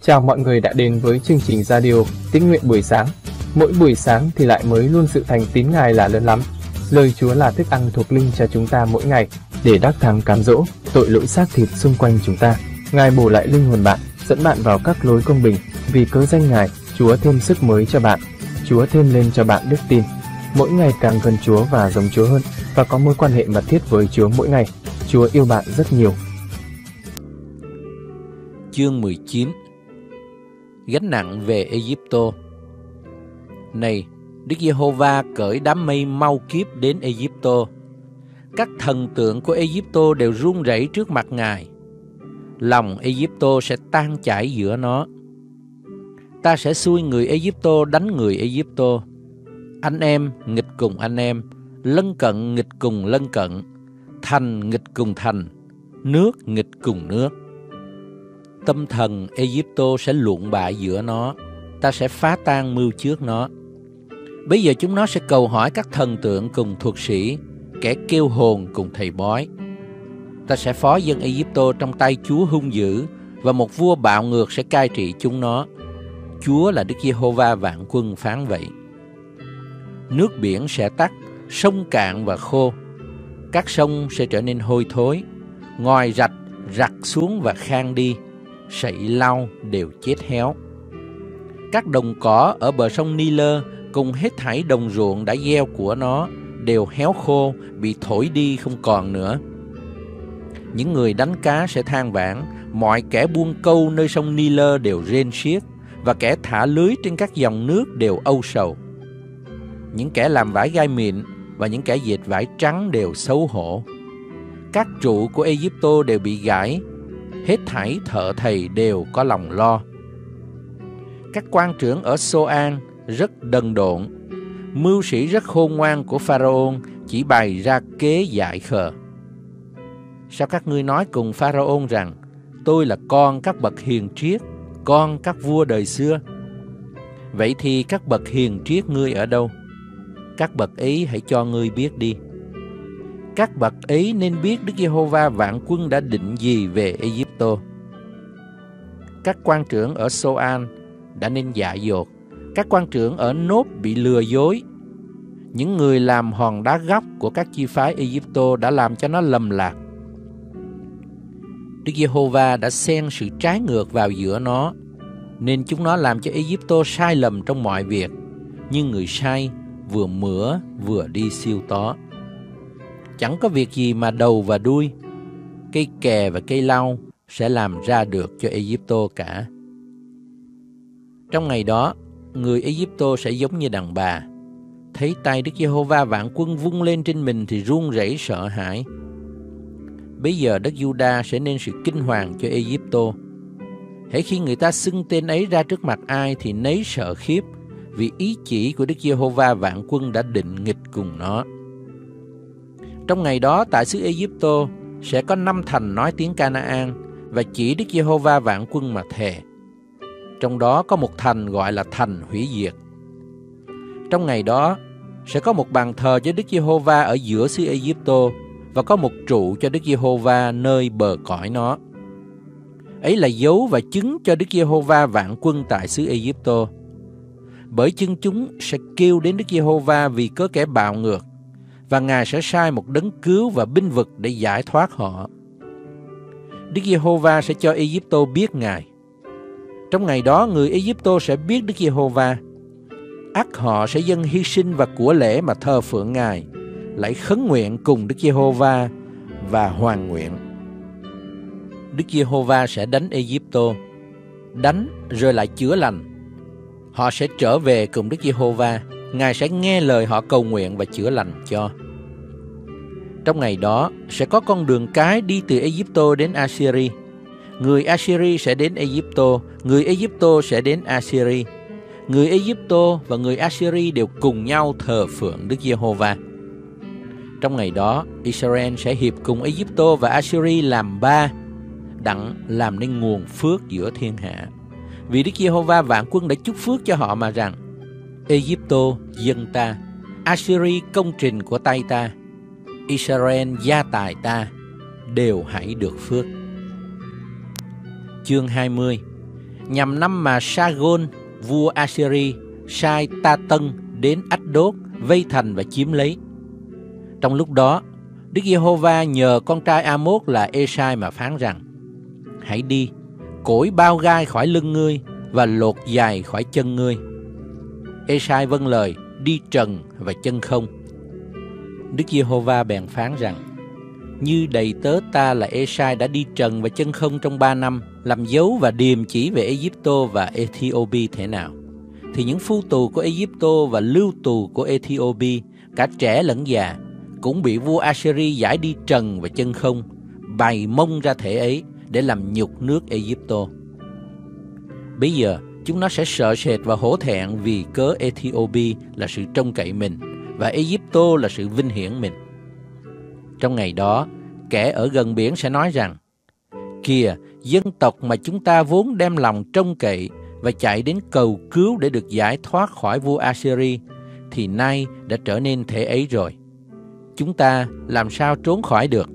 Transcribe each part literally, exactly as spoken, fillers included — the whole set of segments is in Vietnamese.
Chào mọi người đã đến với chương trình radio Tín nguyện buổi sáng. Mỗi buổi sáng thì lại mới luôn sự thành tín Ngài là lớn lắm. Lời Chúa là thức ăn thuộc linh cho chúng ta mỗi ngày, để đắc thắng cám dỗ tội lỗi xác thịt xung quanh chúng ta. Ngài bổ lại linh hồn bạn, dẫn bạn vào các lối công bình. Vì cớ danh Ngài, Chúa thêm sức mới cho bạn. Chúa thêm lên cho bạn đức tin. Mỗi ngày càng gần Chúa và giống Chúa hơn, và có mối quan hệ mật thiết với Chúa mỗi ngày. Chúa yêu bạn rất nhiều. Chương mười chín. Gánh nặng về Ê-díp-tô. Này, Đức Giê-hô-va cởi đám mây mau kiếp đến Ê-díp-tô. Các thần tượng của Ê-díp-tô đều run rẩy trước mặt Ngài. Lòng Ê-díp-tô sẽ tan chảy giữa nó. Ta sẽ xui người Ê-díp-tô đánh người Ê-díp-tô. Anh em nghịch cùng anh em, lân cận nghịch cùng lân cận, thành nghịch cùng thành, nước nghịch cùng nước. Tâm thần Ê-díp-tô sẽ lụn bại giữa nó. Ta sẽ phá tan mưu trước nó. Bây giờ chúng nó sẽ cầu hỏi các thần tượng cùng thuật sĩ, kẻ kêu hồn cùng thầy bói. Ta sẽ phó dân Ê-díp-tô trong tay Chúa hung dữ, và một vua bạo ngược sẽ cai trị chúng nó. Chúa là Đức Giê-hô-va vạn quân phán vậy. Nước biển sẽ tắt, sông cạn và khô. Các sông sẽ trở nên hôi thối, ngòi rạch rặt xuống và khang đi, sậy lau đều chết héo. Các đồng cỏ ở bờ sông Ni-lơ cùng hết thảy đồng ruộng đã gieo của nó đều héo khô, bị thổi đi không còn nữa. Những người đánh cá sẽ than vãn, mọi kẻ buôn câu nơi sông Ni-lơ đều rên xiết, và kẻ thả lưới trên các dòng nước đều âu sầu. Những kẻ làm vải gai mịn và những kẻ dệt vải trắng đều xấu hổ. Các trụ của Ê-díp-tô đều bị gãy, hết thảy thợ thầy đều có lòng lo. Các quan trưởng ở Xô-an rất đần độn, mưu sĩ rất khôn ngoan của Pharaon chỉ bày ra kế dại khờ. Sao các ngươi nói cùng Pharaon rằng tôi là con các bậc hiền triết, con các vua đời xưa? Vậy thì các bậc hiền triết ngươi ở đâu? Các bậc ấy hãy cho ngươi biết đi. Các bậc ấy nên biết Đức Giê-hô-va vạn quân đã định gì về Ê-díp-tô. Các quan trưởng ở Xô-an đã nên dại dột, các quan trưởng ở Nốt bị lừa dối. Những người làm hòn đá góc của các chi phái Ê-díp-tô đã làm cho nó lầm lạc. Đức Giê-hô-va đã xen sự trái ngược vào giữa nó, nên chúng nó làm cho Ê-díp-tô sai lầm trong mọi việc, như người sai vừa mửa vừa đi siêu tó. Chẳng có việc gì mà đầu và đuôi, cây kè và cây lau sẽ làm ra được cho Ê-díp-tô cả. Trong ngày đó, người Ê-díp-tô sẽ giống như đàn bà, thấy tay Đức Giê-hô-va vạn quân vung lên trên mình thì run rẩy sợ hãi. Bây giờ đất Giu-đa sẽ nên sự kinh hoàng cho Ê-díp-tô. Hễ khi người ta xưng tên ấy ra trước mặt ai thì nấy sợ khiếp, vì ý chỉ của Đức Giê-hô-va vạn quân đã định nghịch cùng nó. Trong ngày đó, tại xứ Ê-díp-tô sẽ có năm thành nói tiếng Ca-na-an và chỉ Đức Giê-hô-va vạn quân mà thề. Trong đó có một thành gọi là thành hủy diệt. Trong ngày đó sẽ có một bàn thờ cho Đức Giê-hô-va ở giữa xứ Ê-díp-tô, và có một trụ cho Đức Giê-hô-va nơi bờ cõi nó. Ấy là dấu và chứng cho Đức Giê-hô-va vạn quân tại xứ Ê-díp-tô. Bởi chân chúng sẽ kêu đến Đức Giê-hô-va vì có kẻ bạo ngược, và Ngài sẽ sai một đấng cứu và binh vực để giải thoát họ. Đức Giê-hô-va sẽ cho Ê-díp-tô biết Ngài. Trong ngày đó, người Ê-díp-tô sẽ biết Đức Giê-hô-va. Ắt họ sẽ dâng hy sinh và của lễ mà thờ phượng Ngài, lại khấn nguyện cùng Đức Giê-hô-va và hoàn nguyện. Đức Giê-hô-va sẽ đánh Ê-díp-tô, đánh rồi lại chữa lành. Họ sẽ trở về cùng Đức Giê-hô-va, Ngài sẽ nghe lời họ cầu nguyện và chữa lành cho. Trong ngày đó sẽ có con đường cái đi từ Ê-díp-tô đến Assyri. Người Assyri sẽ đến Ê-díp-tô, người Ê-díp-tô sẽ đến Assyri. Người Ê-díp-tô và người Assyri đều cùng nhau thờ phượng Đức Giê-hô-va. Trong ngày đó, Israel sẽ hiệp cùng Ê-díp-tô và Assyri làm ba, đặng làm nên nguồn phước giữa thiên hạ. Vì Đức Giê-hô-va vạn quân đã chúc phước cho họ mà rằng: Ê-díp-tô dân ta, Assyri công trình của tay ta, Israel gia tài ta, đều hãy được phước. Chương hai mươi. nhằm năm mà Sargon, vua Assyri, sai Ta Tân đến Ách-đốt, vây thành và chiếm lấy. Trong lúc đó, Đức Giê-hô-va nhờ con trai A-mốt là Ê-sai mà phán rằng: hãy đi, cổi bao gai khỏi lưng ngươi và lột giày khỏi chân ngươi. Ê-sai vâng lời, đi trần và chân không. Đức Giê-hô-va bèn phán rằng: như đầy tớ ta là Ê-sai đã đi trần và chân không trong ba năm, làm dấu và điềm chỉ về Ê-díp-tô và Ê-thi-ô-bi thế nào, thì những phu tù của Ê-díp-tô và lưu tù của Ê-thi-ô-bi, cả trẻ lẫn già, cũng bị vua Assyri giải đi trần và chân không, bày mông ra thể ấy để làm nhục nước Ê-díp-tô. Bây giờ chúng nó sẽ sợ sệt và hổ thẹn vì cớ Ê-thi-ô-bi là sự trông cậy mình và Ê-díp-tô là sự vinh hiển mình. Trong ngày đó, kẻ ở gần biển sẽ nói rằng: kìa, dân tộc mà chúng ta vốn đem lòng trông cậy và chạy đến cầu cứu để được giải thoát khỏi vua Assyri, thì nay đã trở nên thể ấy rồi. Chúng ta làm sao trốn khỏi được?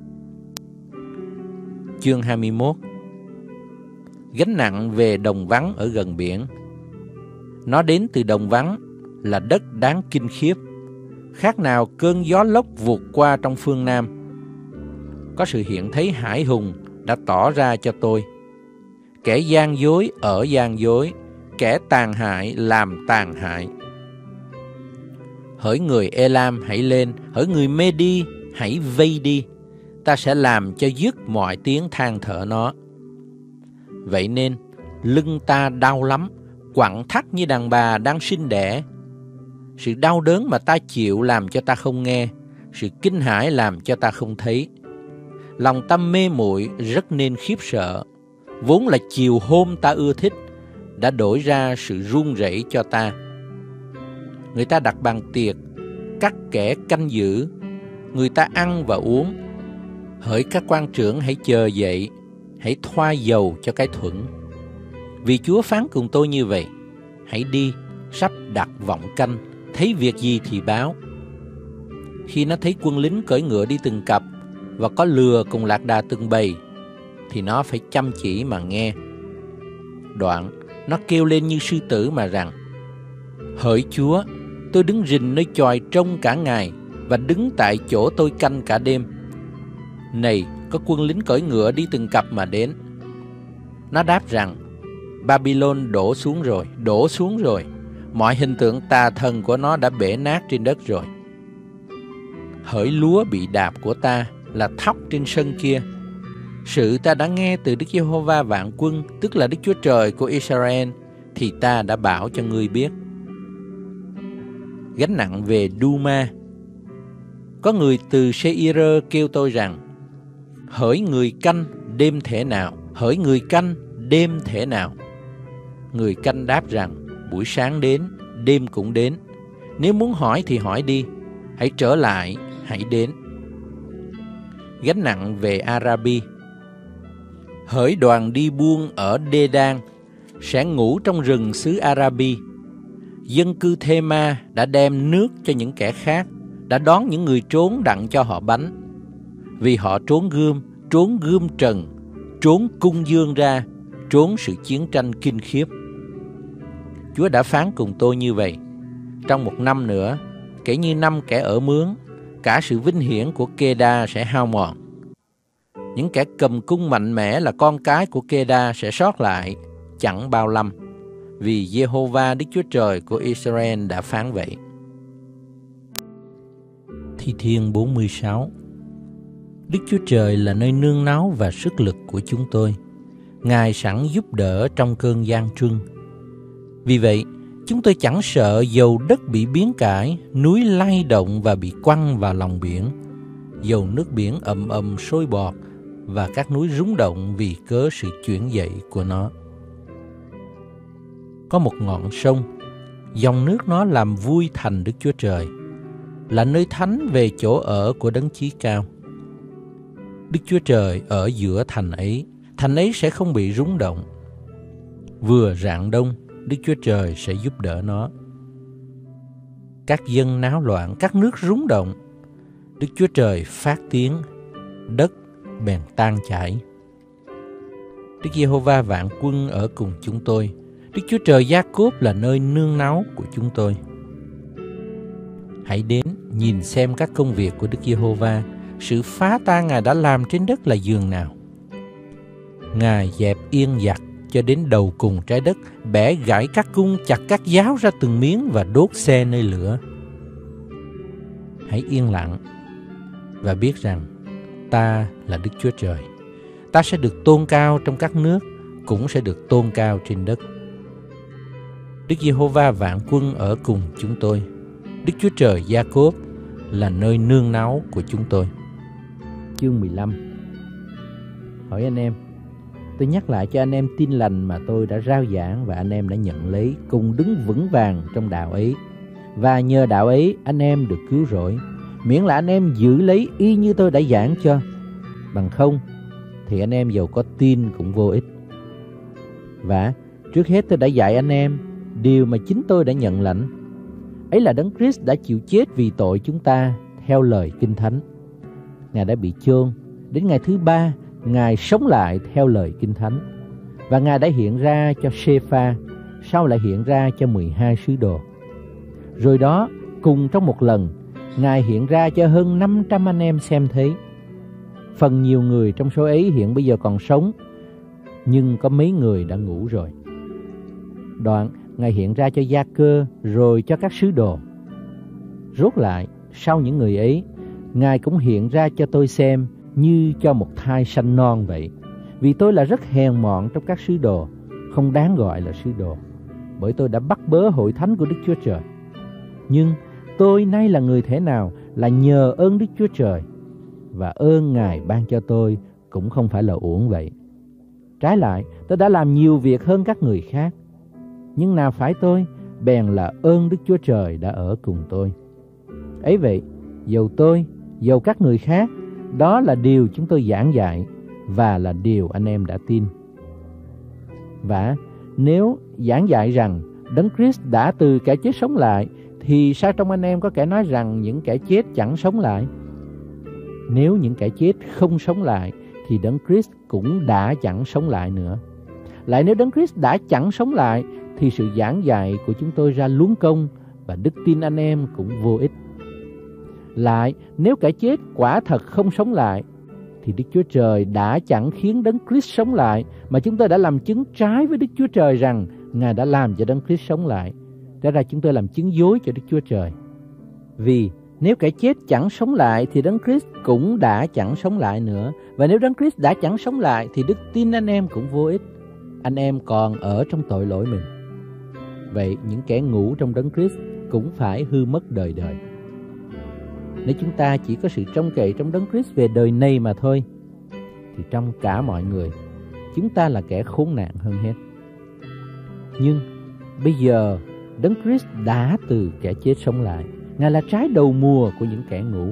Chương hai mươi mốt. Gánh nặng về đồng vắng ở gần biển. Nó đến từ đồng vắng là đất đáng kinh khiếp, khác nào cơn gió lốc vụt qua trong phương Nam. Có sự hiện thấy hải hùng đã tỏ ra cho tôi. Kẻ gian dối ở gian dối, kẻ tàn hại làm tàn hại. Hỡi người Elam hãy lên, hỡi người Mê-đi hãy vây đi, ta sẽ làm cho dứt mọi tiếng than thở nó. Vậy nên lưng ta đau lắm, quặn thắt như đàn bà đang sinh đẻ. Sự đau đớn mà ta chịu làm cho ta không nghe, sự kinh hãi làm cho ta không thấy. Lòng ta mê muội rất nên khiếp sợ, vốn là chiều hôm ta ưa thích, đã đổi ra sự run rẩy cho ta. Người ta đặt bàn tiệc, các kẻ canh giữ, người ta ăn và uống. Hỡi các quan trưởng hãy chờ dậy, hãy thoa dầu cho cái thuẫn. Vì Chúa phán cùng tôi như vậy: hãy đi, sắp đặt vọng canh, thấy việc gì thì báo. Khi nó thấy quân lính cưỡi ngựa đi từng cặp và có lừa cùng lạc đà từng bầy, thì nó phải chăm chỉ mà nghe. Đoạn nó kêu lên như sư tử mà rằng: hỡi Chúa, tôi đứng rình nơi chòi trông cả ngày và đứng tại chỗ tôi canh cả đêm. Này, có quân lính cưỡi ngựa đi từng cặp mà đến. Nó đáp rằng: Babylon đổ xuống rồi, đổ xuống rồi. Mọi hình tượng tà thần của nó đã bể nát trên đất rồi. Hỡi lúa bị đạp của ta là thóc trên sân kia. Sự ta đã nghe từ Đức Giê-hô-va vạn quân, tức là Đức Chúa Trời của Israel, thì ta đã bảo cho ngươi biết. Gánh nặng về Đu-ma. Có người từ Sê-ir kêu tôi rằng: hỡi người canh, đêm thể nào? Hỡi người canh, đêm thể nào? Người canh đáp rằng: buổi sáng đến, đêm cũng đến. Nếu muốn hỏi thì hỏi đi, hãy trở lại, hãy đến. Gánh nặng về Arabi. Hỡi đoàn đi buôn ở Đê-đan, sẽ ngủ trong rừng xứ Arabi. Dân cư Thê-ma đã đem nước cho những kẻ khác, đã đón những người trốn đặng cho họ bánh. Vì họ trốn gươm, trốn gươm trần, trốn cung dương ra, trốn sự chiến tranh kinh khiếp. Chúa đã phán cùng tôi như vậy: trong một năm nữa, kể như năm kẻ ở mướn, cả sự vinh hiển của Kê-đa sẽ hao mòn. Những kẻ cầm cung mạnh mẽ là con cái của Kê-đa sẽ sót lại chẳng bao lâm, vì Giê-hô-va Đức Chúa Trời của Israel đã phán vậy. Thi Thiên bốn mươi sáu. Đức Chúa Trời là nơi nương náu và sức lực của chúng tôi. Ngài sẵn giúp đỡ trong cơn gian truân. Vì vậy, chúng tôi chẳng sợ dầu đất bị biến cải, núi lay động và bị quăng vào lòng biển, dầu nước biển ầm ầm sôi bọt và các núi rúng động vì cớ sự chuyển dậy của nó. Có một ngọn sông, dòng nước nó làm vui thành Đức Chúa Trời, là nơi thánh về chỗ ở của Đấng Chí Cao. Đức Chúa Trời ở giữa thành ấy, thành ấy sẽ không bị rúng động. Vừa rạng đông, Đức Chúa Trời sẽ giúp đỡ nó. Các dân náo loạn, các nước rúng động, Đức Chúa Trời phát tiếng, đất bèn tan chảy. Đức Giê-hô-va vạn quân ở cùng chúng tôi. Đức Chúa Trời Gia-cốp là nơi nương náu của chúng tôi. Hãy đến nhìn xem các công việc của Đức Giê-hô-va, sự phá tan Ngài đã làm trên đất là giường nào. Ngài dẹp yên giặc cho đến đầu cùng trái đất, bẻ gãy các cung, chặt các giáo ra từng miếng và đốt xe nơi lửa. Hãy yên lặng và biết rằng ta là Đức Chúa Trời. Ta sẽ được tôn cao trong các nước, cũng sẽ được tôn cao trên đất. Đức Giê-hô-va vạn quân ở cùng chúng tôi. Đức Chúa Trời Gia-cốp là nơi nương náu của chúng tôi. Chương mười lăm. Hỏi anh em. Tôi nhắc lại cho anh em tin lành mà tôi đã rao giảng và anh em đã nhận lấy, cùng đứng vững vàng trong đạo ấy. Và nhờ đạo ấy anh em được cứu rỗi, miễn là anh em giữ lấy y như tôi đã giảng cho. Bằng không thì anh em dầu có tin cũng vô ích. Và trước hết tôi đã dạy anh em điều mà chính tôi đã nhận lãnh. Ấy là Đấng Christ đã chịu chết vì tội chúng ta theo lời Kinh Thánh. Ngài đã bị chôn, đến ngày thứ ba Ngài sống lại theo lời Kinh Thánh. Và Ngài đã hiện ra cho Sê-pha, sau lại hiện ra cho mười hai sứ đồ. Rồi đó, cùng trong một lần, Ngài hiện ra cho hơn năm trăm anh em xem thấy. Phần nhiều người trong số ấy hiện bây giờ còn sống, nhưng có mấy người đã ngủ rồi. Đoạn, Ngài hiện ra cho Gia-cơ, rồi cho các sứ đồ. Rốt lại, sau những người ấy, Ngài cũng hiện ra cho tôi xem như cho một thai sanh non vậy. Vì tôi là rất hèn mọn trong các sứ đồ, không đáng gọi là sứ đồ, bởi tôi đã bắt bớ hội thánh của Đức Chúa Trời. Nhưng tôi nay là người thế nào là nhờ ơn Đức Chúa Trời, và ơn Ngài ban cho tôi cũng không phải là uổng vậy. Trái lại, tôi đã làm nhiều việc hơn các người khác. Nhưng nào phải tôi, bèn là ơn Đức Chúa Trời đã ở cùng tôi. Ấy vậy, dầu tôi, dầu các người khác, đó là điều chúng tôi giảng dạy và là điều anh em đã tin. Và nếu giảng dạy rằng Đấng Christ đã từ kẻ chết sống lại, thì sao trong anh em có kẻ nói rằng những kẻ chết chẳng sống lại? Nếu những kẻ chết không sống lại, thì Đấng Christ cũng đã chẳng sống lại nữa. Lại nếu Đấng Christ đã chẳng sống lại, thì sự giảng dạy của chúng tôi ra luống công, và đức tin anh em cũng vô ích. Lại, nếu kẻ chết quả thật không sống lại, thì Đức Chúa Trời đã chẳng khiến Đấng Christ sống lại, mà chúng tôi đã làm chứng trái với Đức Chúa Trời rằng Ngài đã làm cho Đấng Christ sống lại. Ra ra chúng tôi làm chứng dối cho Đức Chúa Trời. Vì nếu kẻ chết chẳng sống lại, thì Đấng Christ cũng đã chẳng sống lại nữa. Và nếu Đấng Christ đã chẳng sống lại, thì đức tin anh em cũng vô ích. Anh em còn ở trong tội lỗi mình. Vậy những kẻ ngủ trong Đấng Christ cũng phải hư mất đời đời. Nếu chúng ta chỉ có sự trông cậy trong Đấng Christ về đời này mà thôi, thì trong cả mọi người, chúng ta là kẻ khốn nạn hơn hết. Nhưng bây giờ Đấng Christ đã từ kẻ chết sống lại. Ngài là trái đầu mùa của những kẻ ngủ.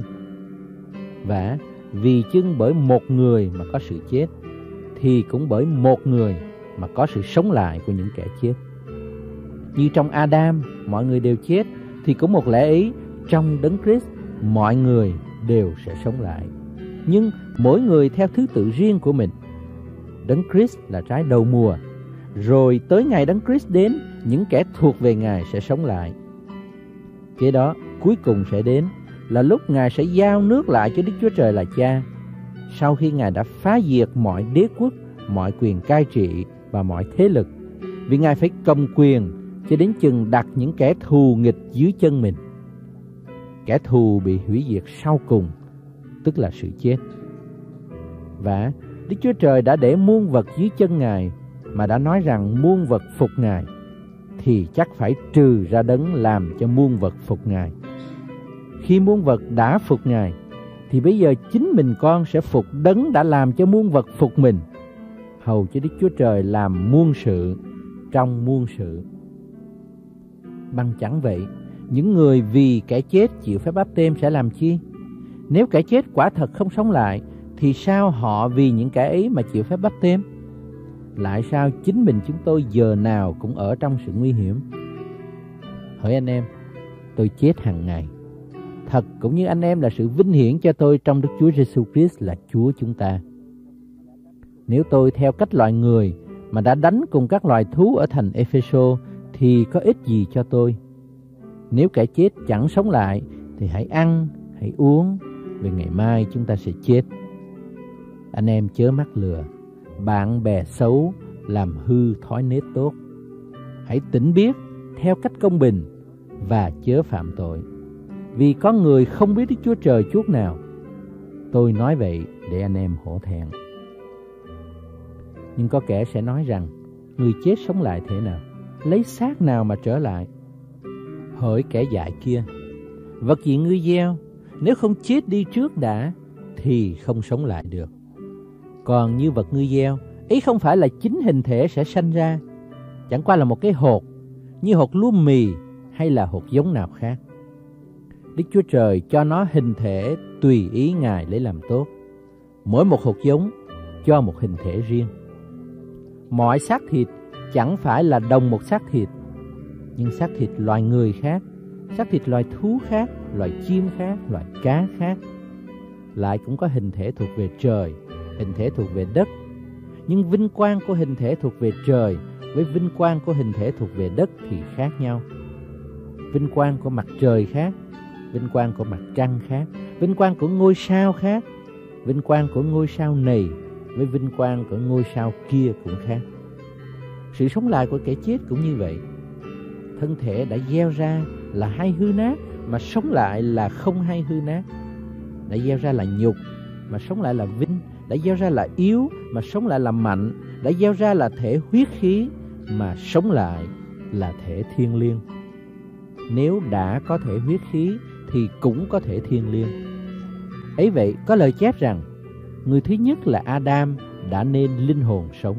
Và vì chưng bởi một người mà có sự chết, thì cũng bởi một người mà có sự sống lại của những kẻ chết. Như trong Adam mọi người đều chết, thì cũng một lẽ ấy trong Đấng Christ mọi người đều sẽ sống lại. Nhưng mỗi người theo thứ tự riêng của mình. Đấng Christ là trái đầu mùa, rồi tới ngày Đấng Christ đến, những kẻ thuộc về Ngài sẽ sống lại. Kế đó cuối cùng sẽ đến là lúc Ngài sẽ giao nước lại cho Đức Chúa Trời là Cha, sau khi Ngài đã phá diệt mọi đế quốc, mọi quyền cai trị và mọi thế lực. Vì Ngài phải cầm quyền cho đến chừng đặt những kẻ thù nghịch dưới chân mình. Kẻ thù bị hủy diệt sau cùng, tức là sự chết. Và Đức Chúa Trời đã để muôn vật dưới chân Ngài, mà đã nói rằng muôn vật phục Ngài, thì chắc phải trừ ra đấng làm cho muôn vật phục Ngài. Khi muôn vật đã phục Ngài, thì bây giờ chính mình con sẽ phục đấng đã làm cho muôn vật phục mình, hầu cho Đức Chúa Trời làm muôn sự trong muôn sự. Bằng chẳng vậy, những người vì kẻ chết chịu phép báp têm sẽ làm chi? Nếu kẻ chết quả thật không sống lại, thì sao họ vì những kẻ ấy mà chịu phép báp têm? Lại sao chính mình chúng tôi giờ nào cũng ở trong sự nguy hiểm? Hỡi anh em, tôi chết hàng ngày. Thật cũng như anh em là sự vinh hiển cho tôi trong Đức Chúa Giêsu Christ là Chúa chúng ta. Nếu tôi theo cách loài người mà đã đánh cùng các loài thú ở thành Epheso thì có ích gì cho tôi? Nếu kẻ chết chẳng sống lại thì hãy ăn, hãy uống, vì ngày mai chúng ta sẽ chết. Anh em chớ mắc lừa, bạn bè xấu làm hư thói nết tốt. Hãy tỉnh biết theo cách công bình và chớ phạm tội, vì có người không biết Đức Chúa Trời chút nào. Tôi nói vậy để anh em hổ thẹn. Nhưng có kẻ sẽ nói rằng, người chết sống lại thế nào? Lấy xác nào mà trở lại? Hỡi kẻ dại kia, vật gì ngươi gieo, nếu không chết đi trước đã, thì không sống lại được. Còn như vật ngươi gieo, ý không phải là chính hình thể sẽ sanh ra, chẳng qua là một cái hột, như hột lúa mì hay là hột giống nào khác. Đức Chúa Trời cho nó hình thể tùy ý Ngài lấy làm tốt. Mỗi một hột giống cho một hình thể riêng. Mọi xác thịt chẳng phải là đồng một xác thịt, nhưng xác thịt loài người khác, xác thịt loài thú khác, loài chim khác, loài cá khác. Lại cũng có hình thể thuộc về trời, hình thể thuộc về đất. Nhưng vinh quang của hình thể thuộc về trời với vinh quang của hình thể thuộc về đất thì khác nhau. Vinh quang của mặt trời khác, vinh quang của mặt trăng khác, vinh quang của ngôi sao khác, vinh quang của ngôi sao này với vinh quang của ngôi sao kia cũng khác. Sự sống lại của kẻ chết cũng như vậy. Thân thể đã gieo ra là hay hư nát, mà sống lại là không hay hư nát. Đã gieo ra là nhục, mà sống lại là vinh. Đã gieo ra là yếu, mà sống lại là mạnh. Đã gieo ra là thể huyết khí, mà sống lại là thể thiên liêng. Nếu đã có thể huyết khí thì cũng có thể thiên liêng. Ấy vậy, có lời chép rằng người thứ nhất là Adam đã nên linh hồn sống.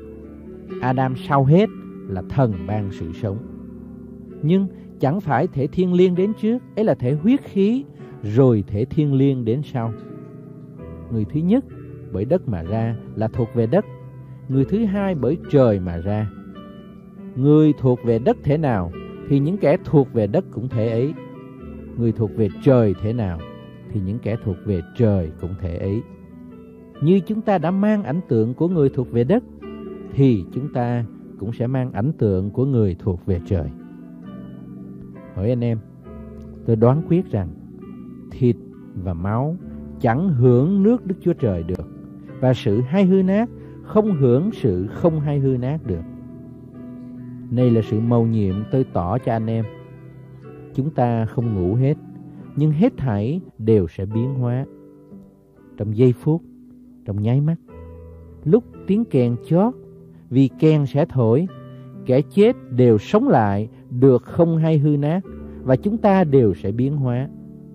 Adam sau hết là thần ban sự sống. Nhưng chẳng phải thể thiên liêng đến trước, ấy là thể huyết khí, rồi thể thiên liêng đến sau. Người thứ nhất bởi đất mà ra là thuộc về đất, người thứ hai bởi trời mà ra. Người thuộc về đất thế nào thì những kẻ thuộc về đất cũng thể ấy. Người thuộc về trời thế nào thì những kẻ thuộc về trời cũng thể ấy. Như chúng ta đã mang ảnh tượng của người thuộc về đất, thì chúng ta cũng sẽ mang ảnh tượng của người thuộc về trời. Hỏi anh em, tôi đoán quyết rằng thịt và máu chẳng hưởng nước Đức Chúa Trời được, và sự hay hư nát không hưởng sự không hay hư nát được. Này là sự mầu nhiệm tôi tỏ cho anh em. Chúng ta không ngủ hết, nhưng hết thảy đều sẽ biến hóa. Trong giây phút, trong nháy mắt, lúc tiếng kèn chót, vì kèn sẽ thổi, kẻ chết đều sống lại được không hay hư nát, và chúng ta đều sẽ biến hóa.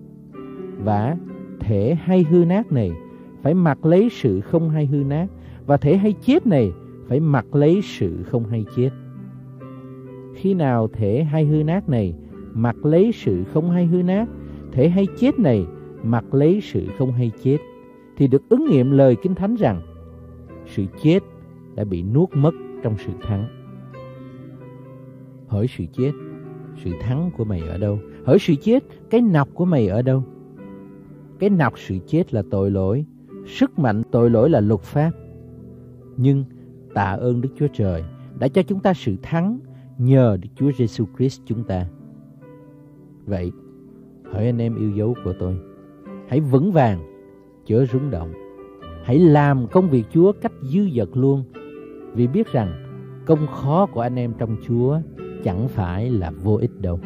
Và thể hay hư nát này phải mặc lấy sự không hay hư nát, và thể hay chết này phải mặc lấy sự không hay chết. Khi nào thể hay hư nát này mặc lấy sự không hay hư nát, thể hay chết này mặc lấy sự không hay chết, thì được ứng nghiệm lời Kinh Thánh rằng sự chết đã bị nuốt mất trong sự thắng. Hỡi sự chết, sự thắng của mày ở đâu? Hỡi sự chết, cái nọc của mày ở đâu? Cái nọc sự chết là tội lỗi, sức mạnh tội lỗi là luật pháp. Nhưng tạ ơn Đức Chúa Trời đã cho chúng ta sự thắng nhờ Đức Chúa Giêsu Christ chúng ta. Vậy, hỡi anh em yêu dấu của tôi, hãy vững vàng, chớ rung động. Hãy làm công việc Chúa cách dư dật luôn, vì biết rằng công khó của anh em trong Chúa chẳng phải là vô ích đâu.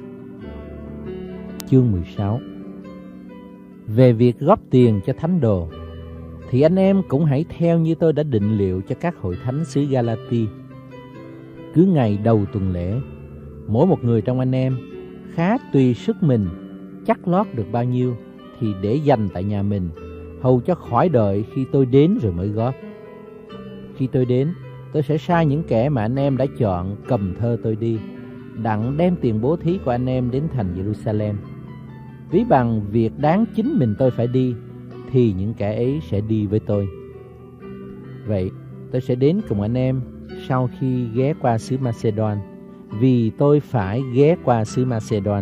Chương mười sáu. Về việc góp tiền cho thánh đồ, thì anh em cũng hãy theo như tôi đã định liệu cho các hội thánh xứ Galati. Cứ ngày đầu tuần lễ, mỗi một người trong anh em khá tùy sức mình chắc lót được bao nhiêu thì để dành tại nhà mình, hầu cho khỏi đợi khi tôi đến rồi mới góp. Khi tôi đến, tôi sẽ sai những kẻ mà anh em đã chọn cầm thơ tôi đi, đặng đem tiền bố thí của anh em đến thành Jerusalem. Ví bằng việc đáng chính mình tôi phải đi, thì những kẻ ấy sẽ đi với tôi. Vậy tôi sẽ đến cùng anh em sau khi ghé qua xứ Macedon, vì tôi phải ghé qua xứ Macedon.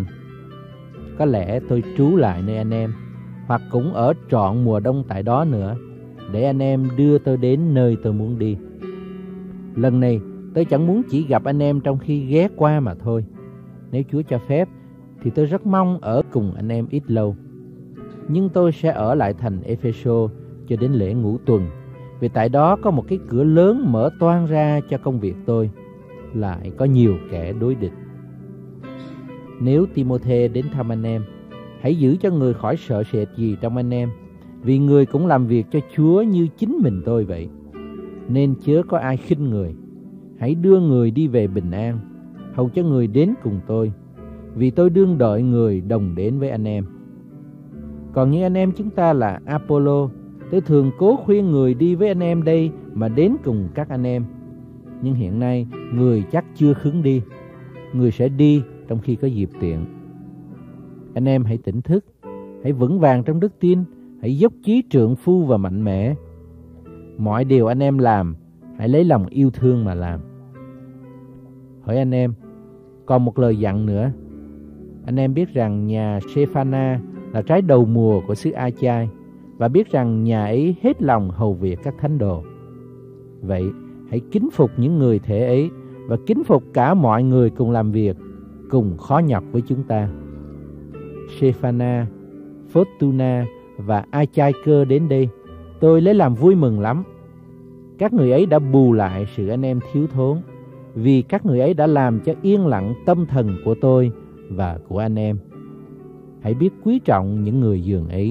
Có lẽ tôi trú lại nơi anh em, hoặc cũng ở trọn mùa đông tại đó nữa. để anh em đưa tôi đến nơi tôi muốn đi. Lần này tôi chẳng muốn chỉ gặp anh em trong khi ghé qua mà thôi. Nếu Chúa cho phép thì tôi rất mong ở cùng anh em ít lâu. Nhưng tôi sẽ ở lại thành Ephesos cho đến lễ ngũ tuần, vì tại đó có một cái cửa lớn mở toang ra cho công việc tôi, lại có nhiều kẻ đối địch. Nếu Timôthê đến thăm anh em, hãy giữ cho người khỏi sợ sệt gì trong anh em, vì người cũng làm việc cho Chúa như chính mình tôi vậy. Nên chớ có ai khinh người, hãy đưa người đi về bình an, hầu cho người đến cùng tôi, vì tôi đương đợi người đồng đến với anh em. Còn như anh em chúng ta là Apollo, tôi thường cố khuyên người đi với anh em đây mà đến cùng các anh em. Nhưng hiện nay người chắc chưa khứng đi, người sẽ đi trong khi có dịp tiện. Anh em hãy tỉnh thức, hãy vững vàng trong đức tin, hãy dốc chí trượng phu và mạnh mẽ. Mọi điều anh em làm, hãy lấy lòng yêu thương mà làm. Hỏi anh em, còn một lời dặn nữa. Anh em biết rằng nhà Sephana là trái đầu mùa của xứ A-chai, và biết rằng nhà ấy hết lòng hầu việc các thánh đồ. Vậy hãy kính phục những người thể ấy, và kính phục cả mọi người cùng làm việc, cùng khó nhọc với chúng ta. Sephana, Photuna và Achaicơ đến đây, tôi lấy làm vui mừng lắm. Các người ấy đã bù lại sự anh em thiếu thốn, vì các người ấy đã làm cho yên lặng tâm thần của tôi và của anh em. Hãy biết quý trọng những người giường ấy.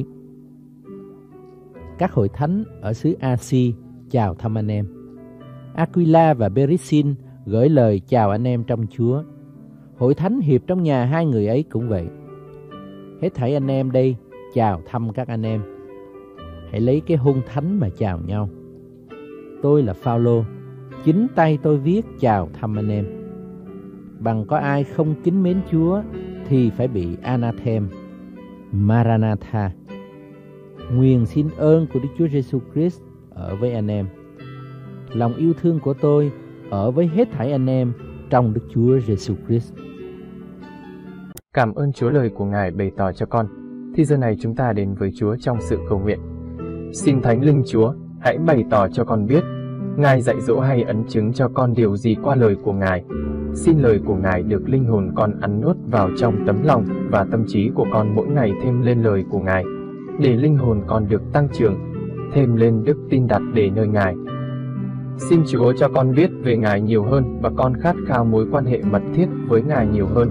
Các hội thánh ở xứ Asi chào thăm anh em. Aquila và Berisin gửi lời chào anh em trong Chúa. Hội thánh hiệp trong nhà hai người ấy cũng vậy. Hết thảy anh em đây chào thăm các anh em. Hãy lấy cái hôn thánh mà chào nhau. Tôi là Phao-lô, chính tay tôi viết chào thăm anh em. Bằng có ai không kính mến Chúa thì phải bị anathem. Maranatha. Nguyện xin ơn của Đức Chúa Giêsu Christ ở với anh em. Lòng yêu thương của tôi ở với hết thảy anh em trong Đức Chúa Giêsu Christ. Cảm ơn Chúa lời của Ngài bày tỏ cho con. Thì giờ này chúng ta đến với Chúa trong sự cầu nguyện. Xin Thánh Linh Chúa hãy bày tỏ cho con biết, Ngài dạy dỗ hay ấn chứng cho con điều gì qua lời của Ngài. Xin lời của Ngài được linh hồn con ăn nuốt vào trong tấm lòng và tâm trí của con mỗi ngày thêm lên lời của Ngài, để linh hồn con được tăng trưởng, thêm lên đức tin đặt để nơi Ngài. Xin Chúa cho con biết về Ngài nhiều hơn và con khát khao mối quan hệ mật thiết với Ngài nhiều hơn.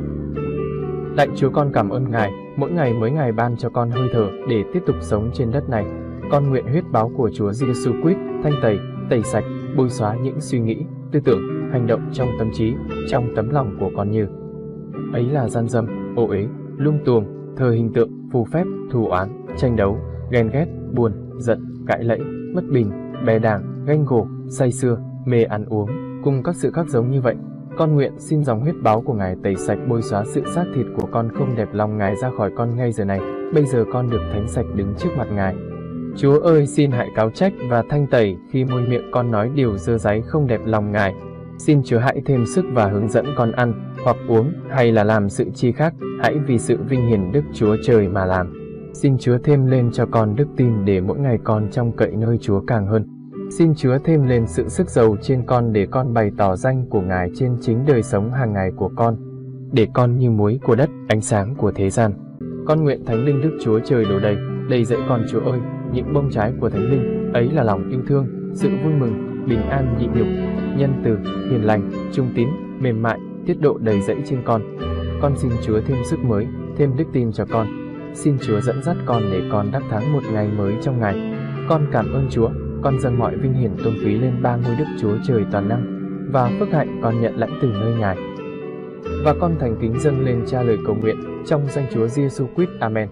Lạy Chúa, con cảm ơn Ngài, mỗi ngày mỗi ngày ban cho con hơi thở để tiếp tục sống trên đất này. Con nguyện huyết báo của Chúa Giêsu Christ thanh tẩy, tẩy sạch, bôi xóa những suy nghĩ, tư tưởng, hành động trong tâm trí, trong tấm lòng của con như ấy là gian dâm, ô uế, lung tuồng, thờ hình tượng, phù phép, thù oán, tranh đấu, ghen ghét, buồn, giận, cãi lẫy, bất bình, bè đảng, ganh gổ, say sưa, mê ăn uống, cùng các sự khác giống như vậy. Con nguyện xin dòng huyết báo của Ngài tẩy sạch, bôi xóa sự xác thịt của con không đẹp lòng Ngài ra khỏi con ngay giờ này. Bây giờ con được thánh sạch đứng trước mặt Ngài. Chúa ơi, xin hãy cáo trách và thanh tẩy khi môi miệng con nói điều dơ dáy không đẹp lòng Ngài. Xin Chúa hãy thêm sức và hướng dẫn con ăn, hoặc uống, hay là làm sự chi khác, hãy vì sự vinh hiển Đức Chúa Trời mà làm. Xin Chúa thêm lên cho con đức tin để mỗi ngày con trông cậy nơi Chúa càng hơn. Xin Chúa thêm lên sự sức giàu trên con để con bày tỏ danh của Ngài trên chính đời sống hàng ngày của con, để con như muối của đất, ánh sáng của thế gian. Con nguyện Thánh Linh Đức Chúa Trời đổ đầy, đầy dẫy con Chúa ơi, những bông trái của Thánh Linh, ấy là lòng yêu thương, sự vui mừng, bình an nhịn nhục, nhân từ, hiền lành, trung tín, mềm mại, tiết độ đầy dẫy trên con. Con xin Chúa thêm sức mới, thêm đức tin cho con. Xin Chúa dẫn dắt con để con đắc thắng một ngày mới trong Ngài. Con cảm ơn Chúa, con dâng mọi vinh hiển tôn quý lên ba ngôi Đức Chúa Trời toàn năng, và phước hạnh con nhận lãnh từ nơi Ngài. Và con thành kính dâng lên Cha lời cầu nguyện trong danh Chúa Giêsu Christ. Amen.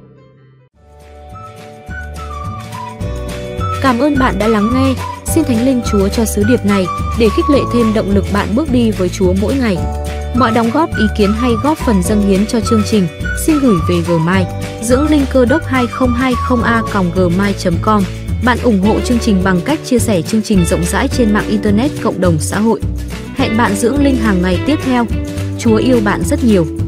Cảm ơn bạn đã lắng nghe. Xin Thánh Linh Chúa cho sứ điệp này để khích lệ thêm động lực bạn bước đi với Chúa mỗi ngày. Mọi đóng góp, ý kiến hay góp phần dâng hiến cho chương trình xin gửi về Gmail dưỡng linh cơ đốc hai không hai không a còng gmail chấm com. Bạn ủng hộ chương trình bằng cách chia sẻ chương trình rộng rãi trên mạng Internet, cộng đồng xã hội. Hẹn bạn dưỡng linh hàng ngày tiếp theo. Chúa yêu bạn rất nhiều.